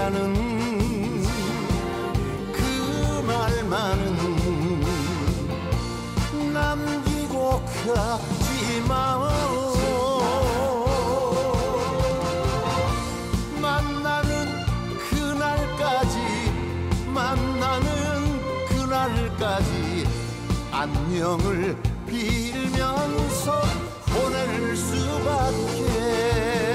잊으라는 그 말만은 남기고 가지마. 만나는 그날까지 안녕을 빌면서 보낼 수밖에.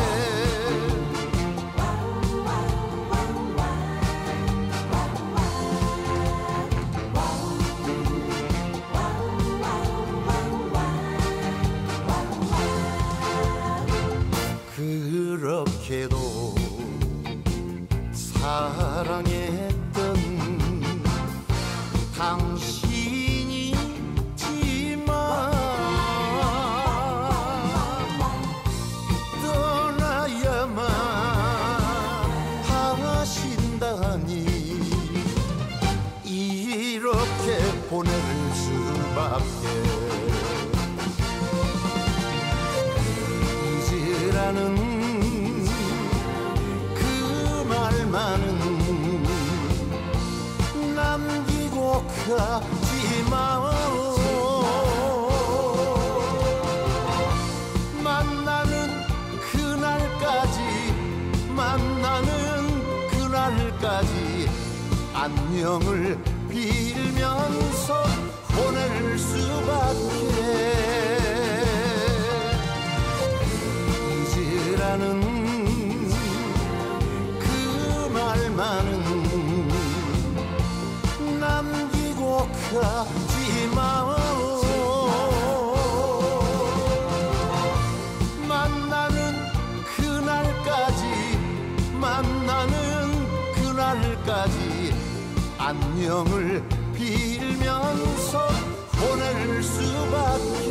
그렇게도 사랑했던 당신이지만 떠나야만 하신다니 이렇게 보낼 수밖에. 잊으라는 그 말만은 남기고 가지마. 만나는 그날까지 안녕을 빌면서 보낼 수밖에. 잊으라는 그 말만은 남기고 가지마. 만나는 그날까지 안녕을 빌면서 보낼 수밖에.